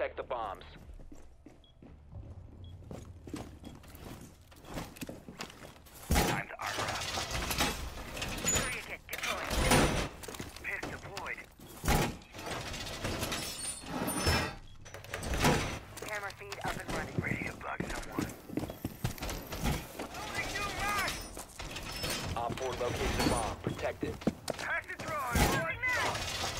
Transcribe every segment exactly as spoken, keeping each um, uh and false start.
protect the bombs. Time to armor up. Tourniquet deployed. Pist deployed. Camera feed up and running. Radio bug someone. Loading new mag! Op four located the bomb. Protect it. Pass it through. Loading mag!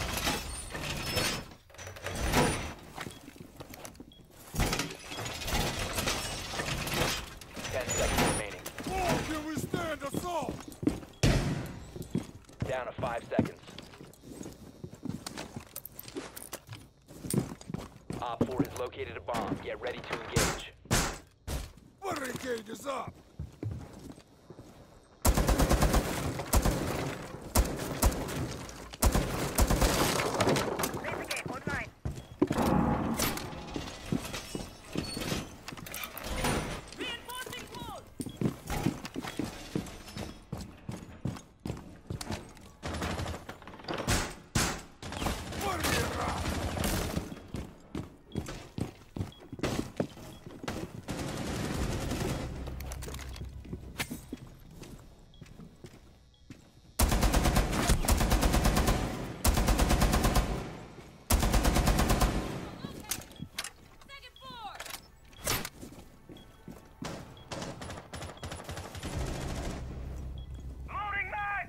Ten seconds remaining. More can withstand assault! Down to five seconds. Op four has located a bomb. Get ready to engage. Footing gauge is up! Laser gate online. Reinforcing wall. Footing it up! Second floor! Loading mag!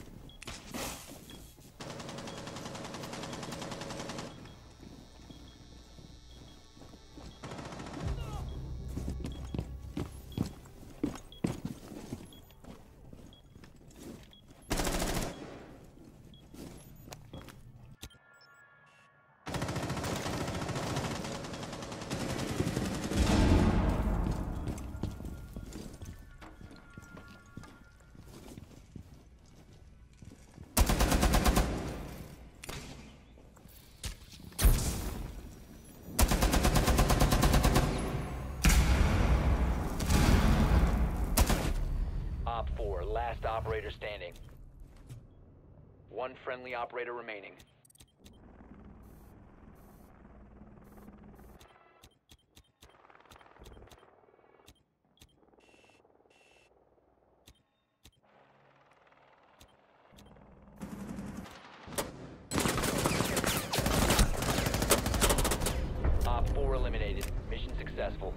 Op four, last operator standing. One friendly operator remaining. Op four eliminated. Mission successful.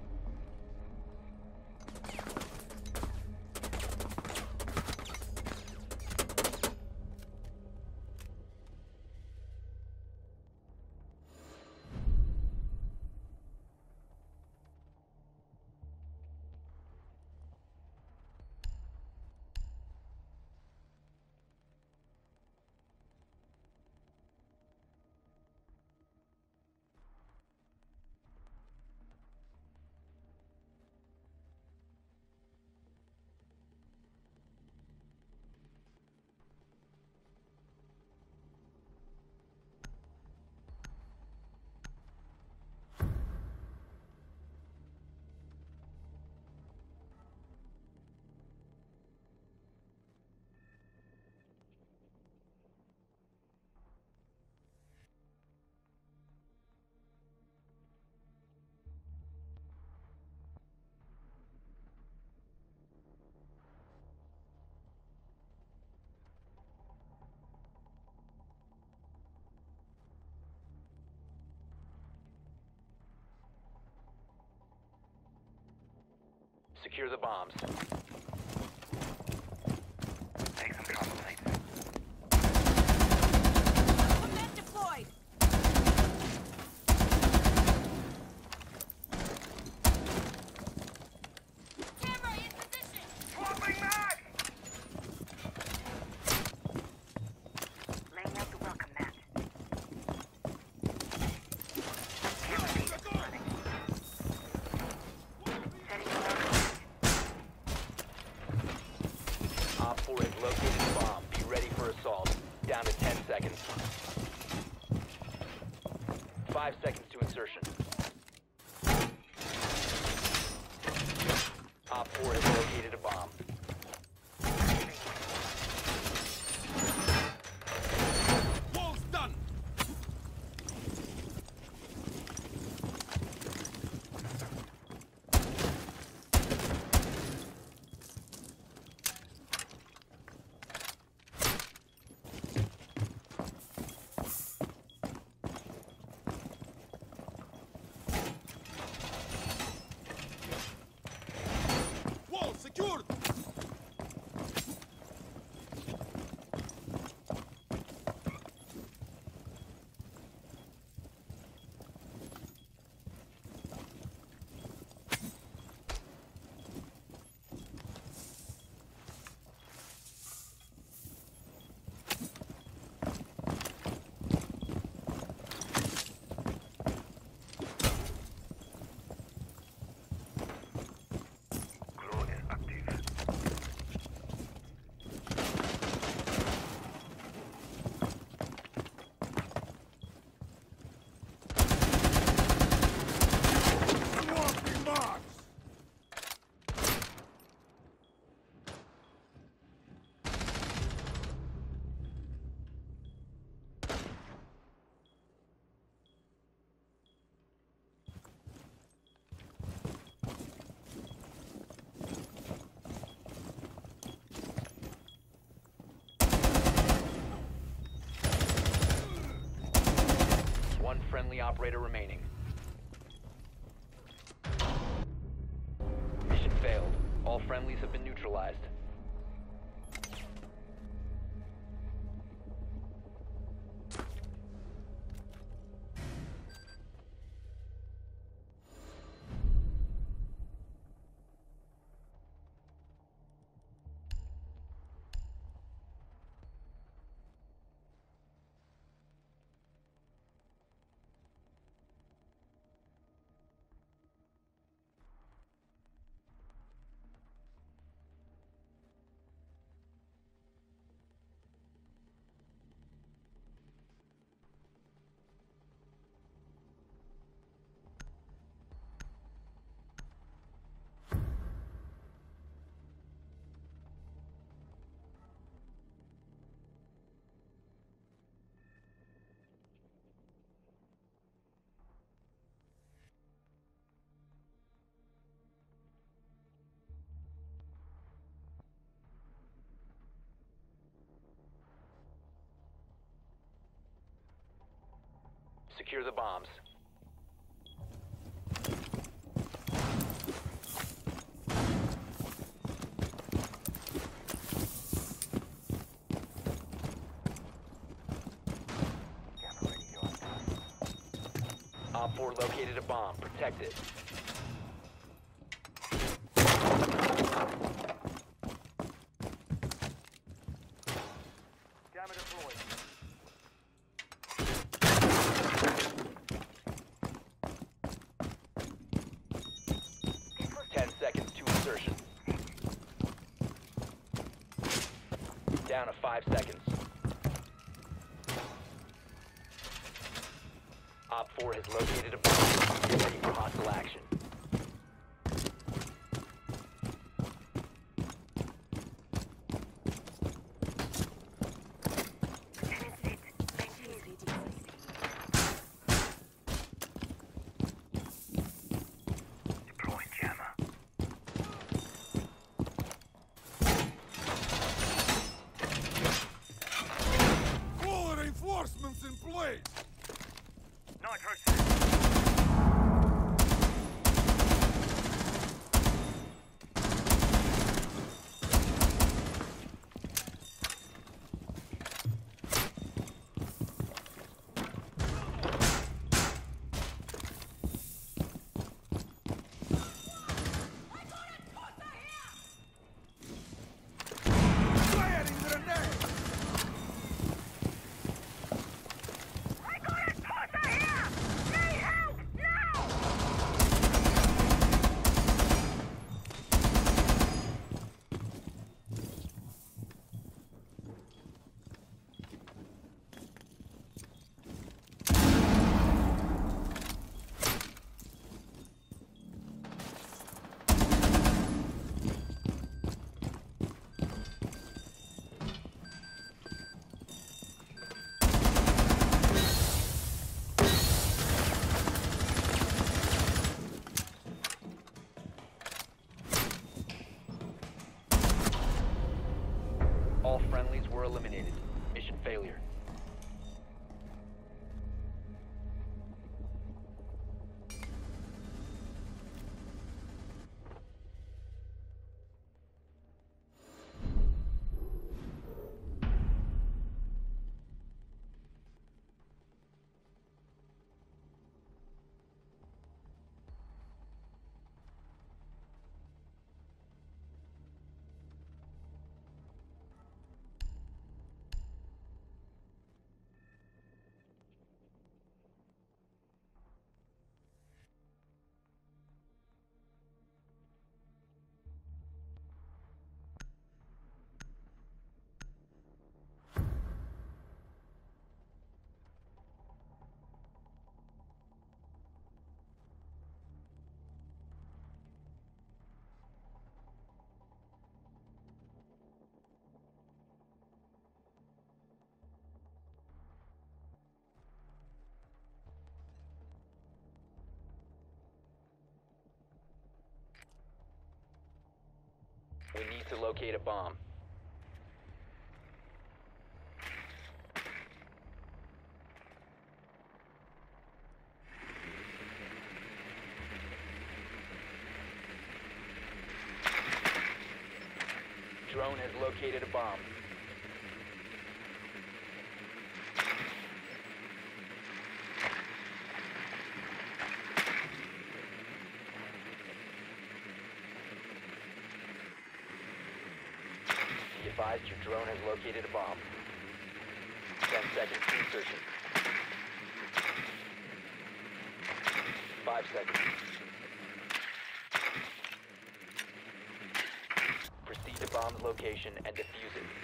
Secure the bombs. Take some combo plates. Command deployed! Camera in position! Swapping mag! Laying out the welcome mat. Camera feed up and running. Setting the welcome mat. Op four has located the bomb. Be ready for assault. Down to ten seconds. Five seconds to insertion. Op four has located a bomb. Wall's done! operator remaining. Mission failed. All friendlies have been neutralized. Secure the bombs. Op four located a bomb. Protect it. Jammer deployed. Ten seconds to insertion. Down to five seconds. Op four has located a bomb. Get ready for hostile action. Deploying jammer. All reinforcements in place! Nitro set. Firing grenade! I got it! Posse here! Need help! Now! All friendlies were eliminated. Mission failure. We need to locate a bomb. located a bomb. Be advised your drone has located a bomb. Ten seconds to insertion. Five seconds. Proceed to bomb's location and defuse it.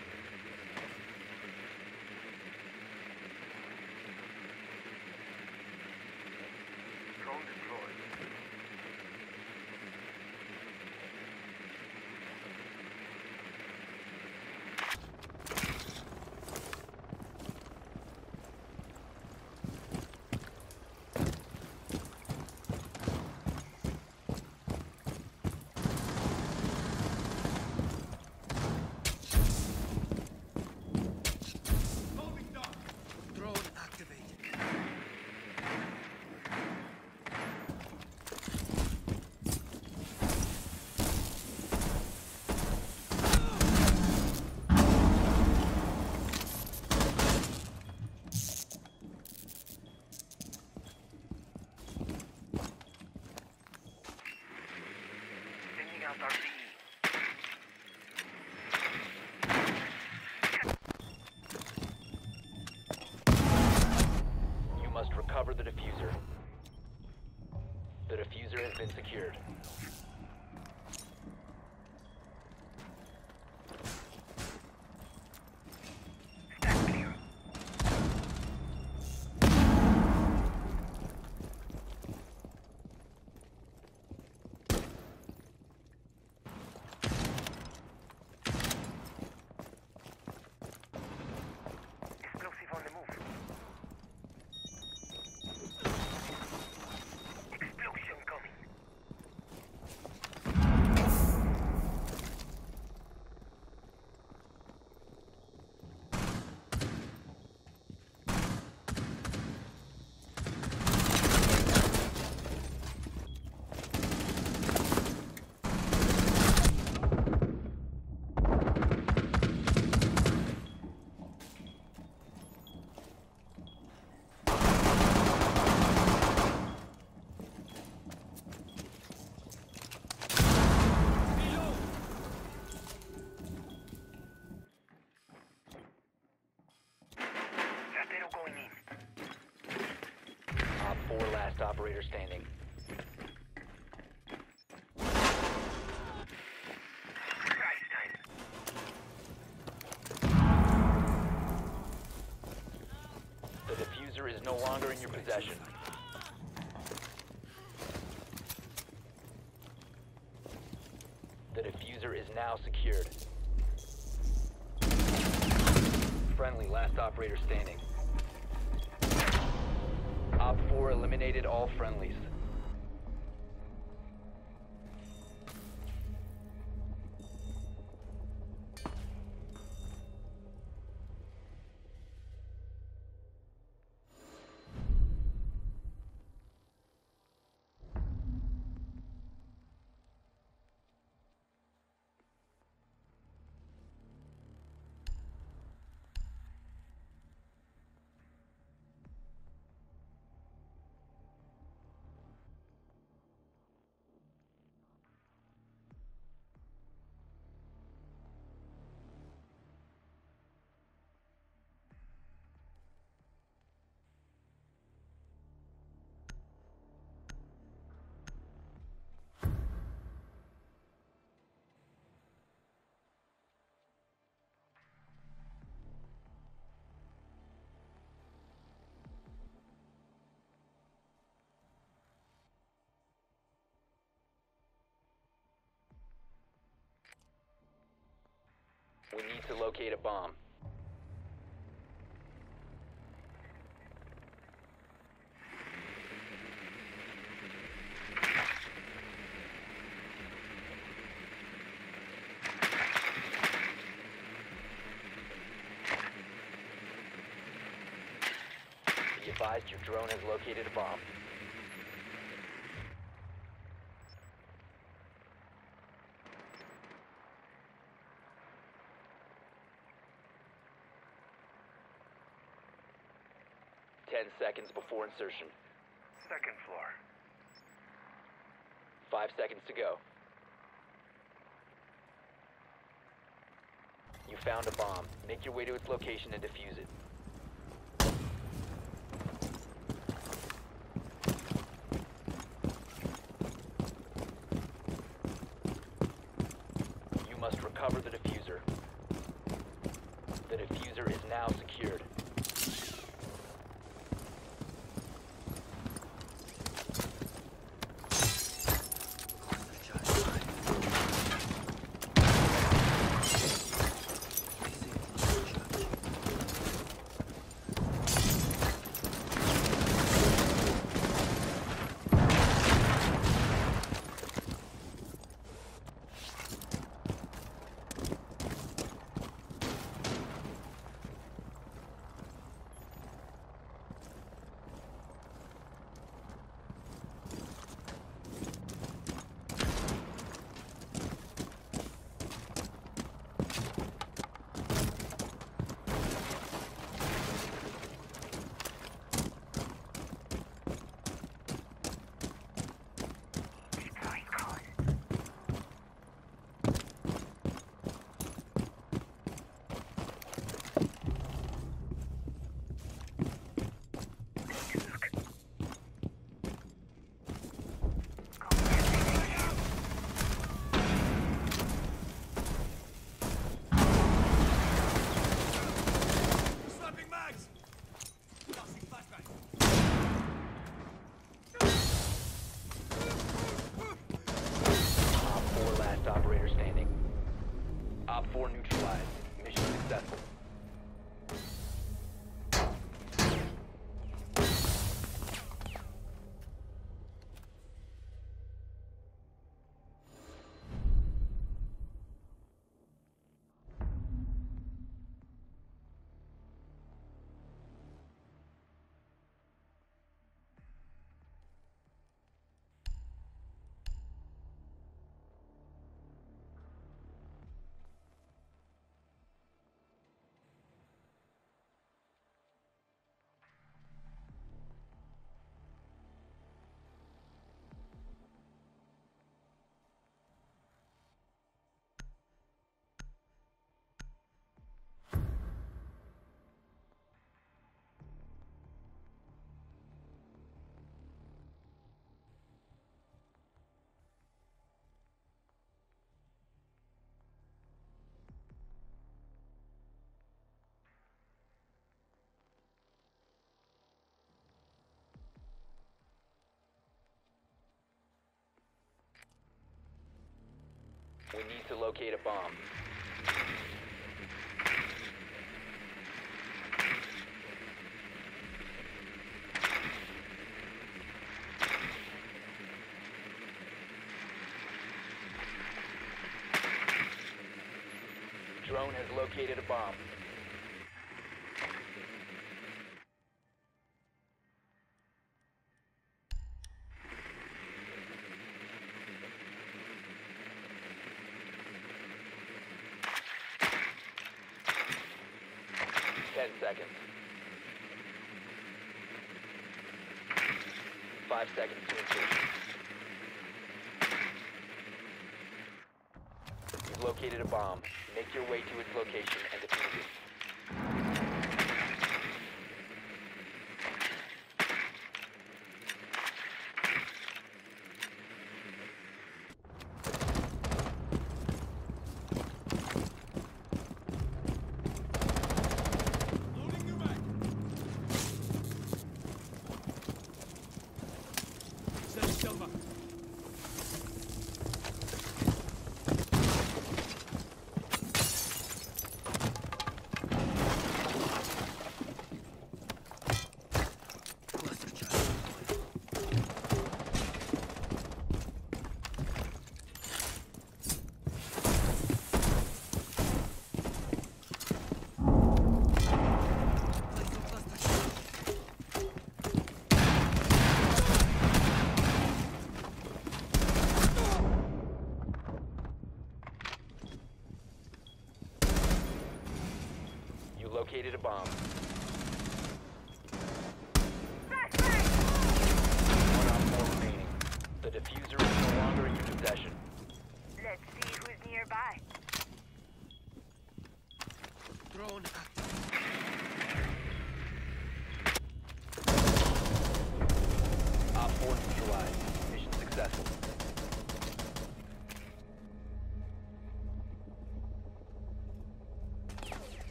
Drone deployed. Drone activated. Sending out R C E. You must recover the diffuser. The diffuser has been secured. Stack clear. Explosive on the move. Explosion coming. Ratero going in. Op four last operator standing. Price time. The diffuser is no longer in your possession. The diffuser is now secured. Friendly, last operator standing. Op four eliminated all friendlies. We need to locate a bomb. Be advised your drone has located a bomb. Ten seconds before insertion. Second floor. Five seconds to go. You found a bomb. Make your way to its location and defuse it. You must recover the diffuser. The diffuser is now secured. Swapping mags! Tossing flashbang. Op four last operator standing. Op four neutralized. Mission successful. We need to locate a bomb. Drone has located a bomb. Ten seconds. Five seconds to insertion. You've located a bomb. Make your way to its location and defuse it. Loading new mag. Setting Selma.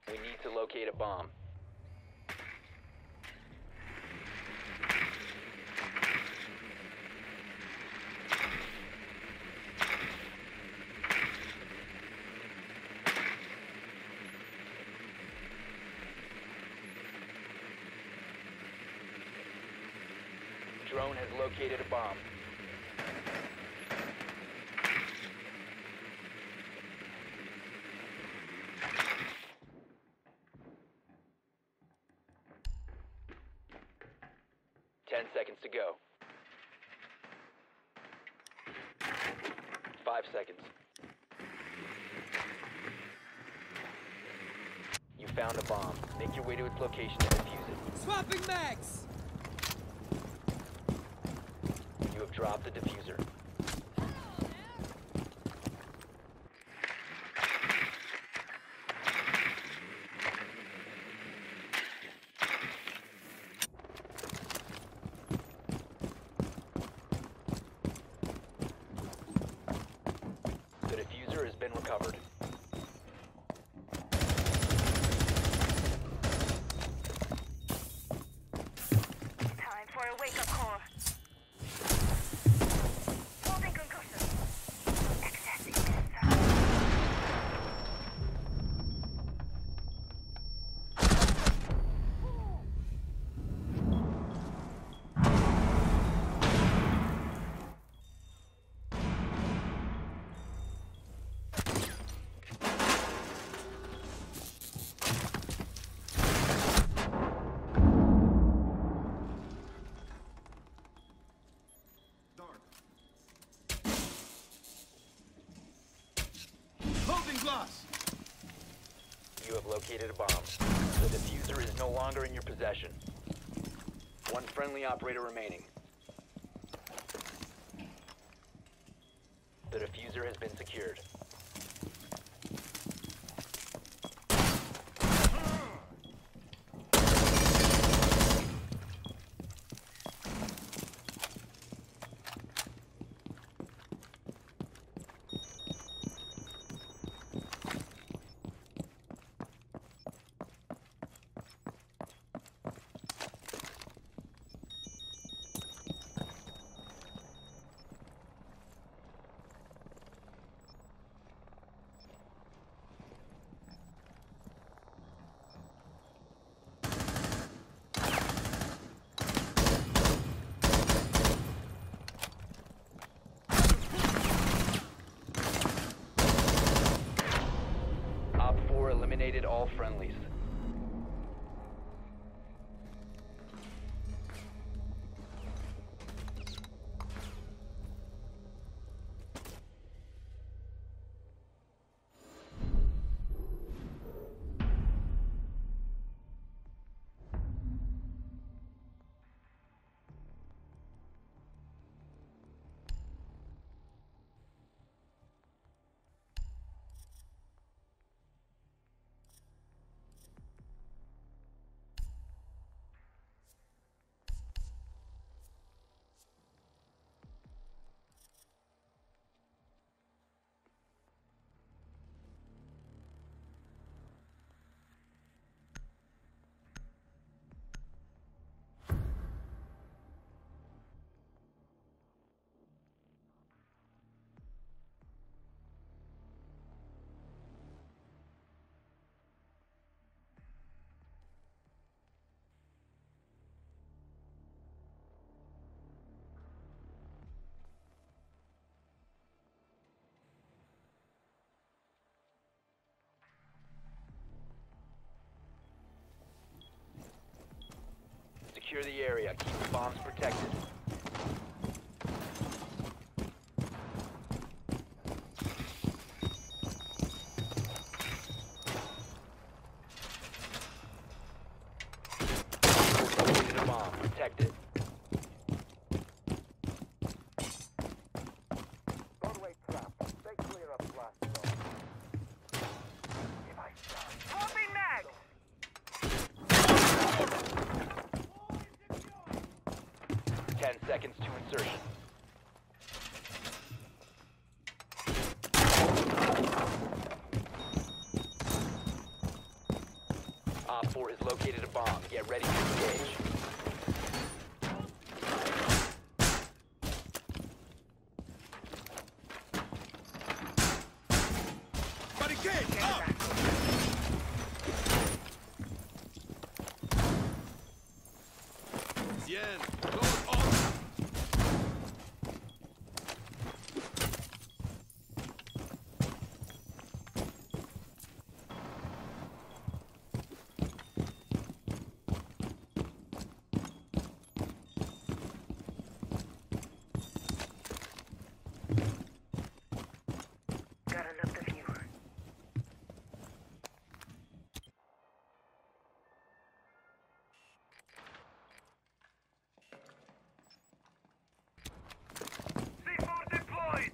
We need to locate a bomb. Drone has located a bomb. Ten seconds to go. Five seconds. You found a bomb. Make your way to its location and defuse it. Swapping mags! You have dropped the diffuser. The diffuser has been recovered. Time for a wake-up call. Holding concussion. Accessing sensor. Holding glass. You have located a bomb. The diffuser is no longer in your possession. One friendly operator remaining. The diffuser has been secured. Op four eliminated all friendlies. Secure the area. Keep the bombs protected. Located a bomb. Protect it. Doorway trap. Stay clear of blast zone. Device down. Holding mag. Ten seconds to insertion. located a bomb. Get ready to engage. Barricade up! Bien. Doors on. Got enough of you. C four deployed!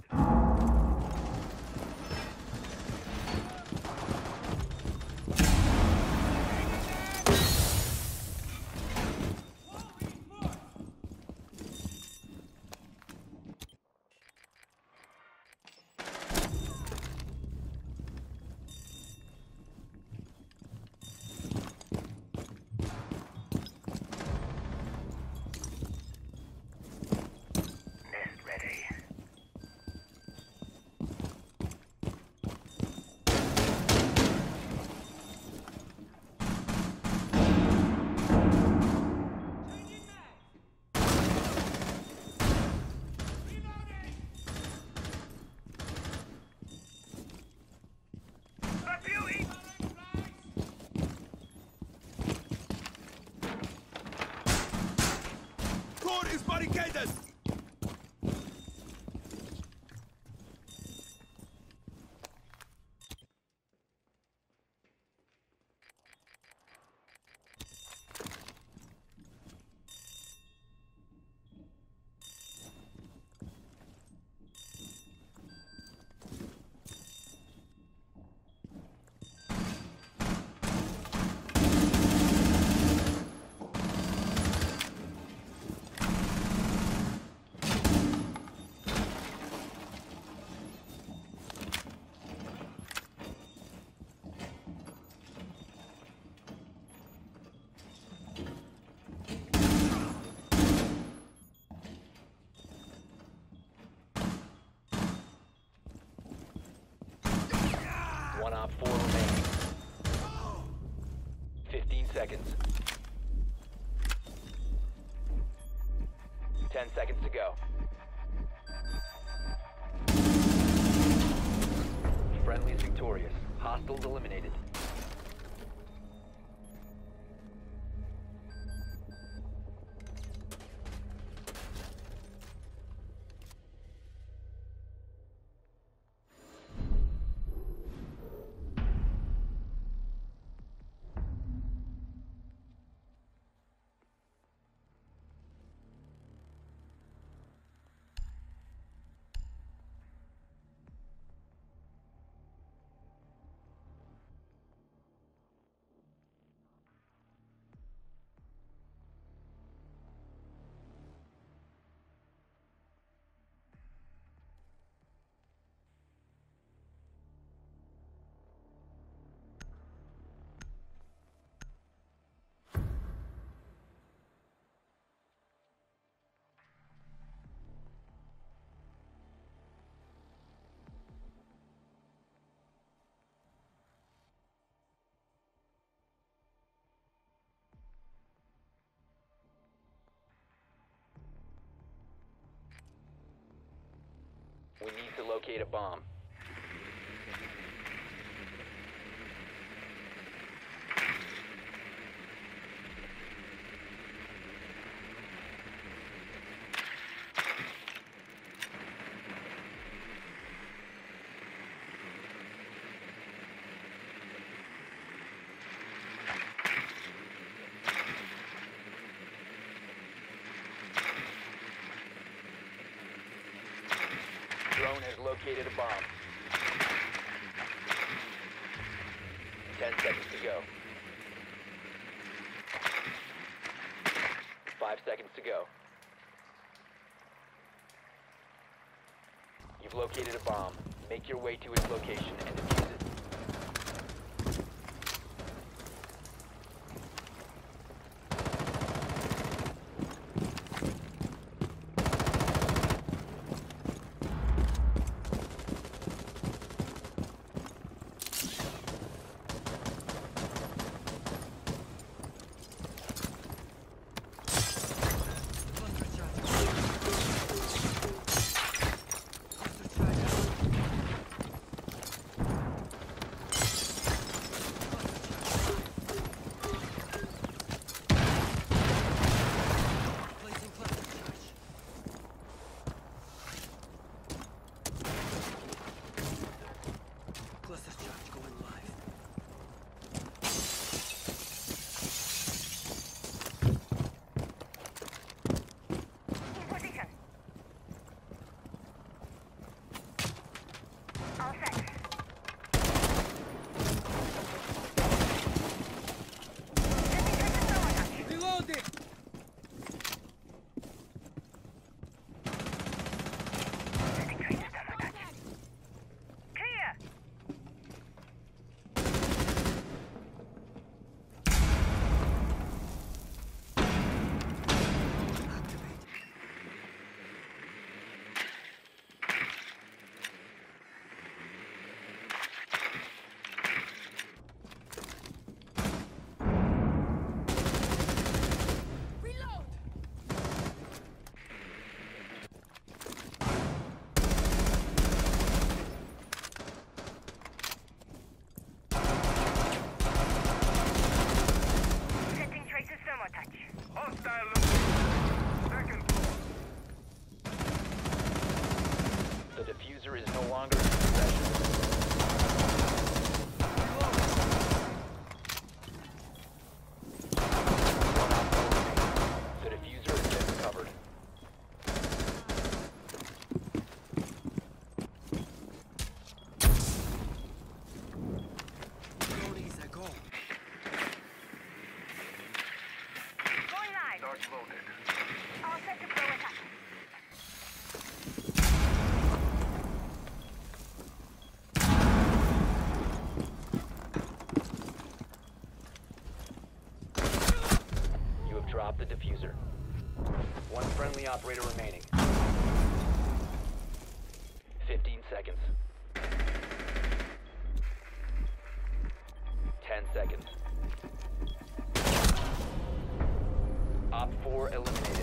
Nest ready. That's you, eat! Core is barricaded! One op four remaining. Fifteen seconds. Ten seconds to go. Friendly is victorious. Hostiles eliminated. We need to locate a bomb. Drone has located a bomb. Ten seconds to go. Five seconds to go. You've located a bomb. Make your way to its location and defuse it. operator remaining. fifteen seconds. ten seconds. Op four eliminated.